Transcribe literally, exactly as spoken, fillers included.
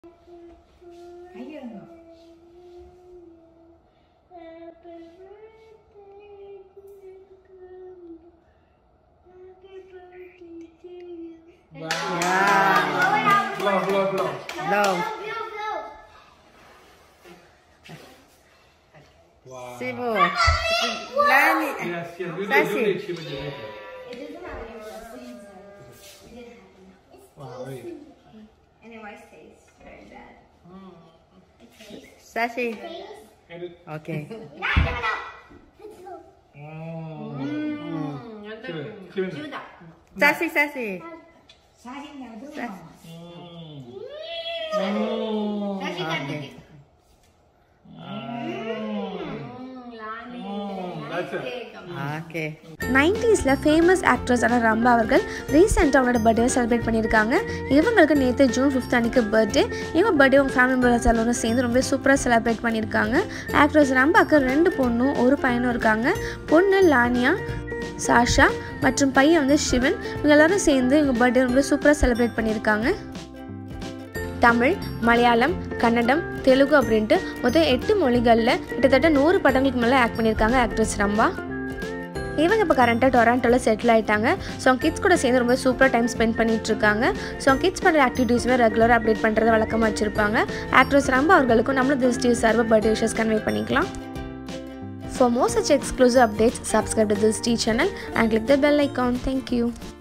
Blow, blow, blow. Blow. Wow. Sibu. Lani. Yes, yes. We did, Sassy. we did, she did. It doesn't have any seeds. We didn't have enough. Wow, wait. And it always tastes very bad. It tastes. Sassy. And it, Okay. mm. Clean, clean. Sassy, sassy. Sassy now, do it. Mm. Sassy can Okay. make it. That's it. Okay. நைன்டீஸில் famous ஆக்ட்ரஸான ரம்பா அவர்கள் ரீசெண்டாக அவங்களோட birthday celebrate பண்ணியிருக்காங்க. இவங்களுக்கு நேற்று June fifth அன்றைக்கி birthday. இவங்க பர்த்டே உங்கள் ஃபேமிலி மெம்பர்ஸ் எல்லோரும் சேர்ந்து ரொம்ப சூப்பராக செலிப்ரேட் பண்ணியிருக்காங்க. ஆக்ட்ரஸ் ரம்பாவுக்கு ரெண்டு பொண்ணும் ஒரு பையனும் இருக்காங்க. பொண்ணு லானியா, சாஷா மற்றும் பையன் வந்து சிவன். இவங்க எல்லோரும் சேர்ந்து இவங்க பர்த்டே ரொம்ப சூப்பராக செலிப்ரேட் பண்ணியிருக்காங்க. தமிழ், மலையாளம், கன்னடம், தெலுங்கு அப்படின்ட்டு மொத்தம் எட்டு மொழிகளில் கிட்டத்தட்ட நூறு படங்களுக்கு மேலே ஆக்ட் பண்ணியிருக்காங்க ஆக்ட்ரஸ் ரம்பா. இவங்க இப்போ கரண்ட்டாக டொராண்டோவில் செட்டில் ஆகிட்டாங்க. ஸோ அவங்க கிட்ஸ் கூட சேர்ந்து ரொம்ப சூப்பராக டைம் ஸ்பெண்ட் பண்ணிகிட்ருக்காங்க. ஸோ அவங்க கிட்ஸ் பண்ணுற ஆக்டிவிட்டீஸுமே ரெகுலராக அப்டேட் பண்ணுறதை வழக்கமாக வச்சுருப்பாங்க. ஆக்ட்ரஸ் ரம்பா அவர்களுக்கும் நம்மளும் திஸ் டிவி சார்பாக பர்த்டே விஷஸ் கன்வே பண்ணிக்கலாம். For more such exclusive updates, subscribe to this T channel and click the bell icon. Thank you.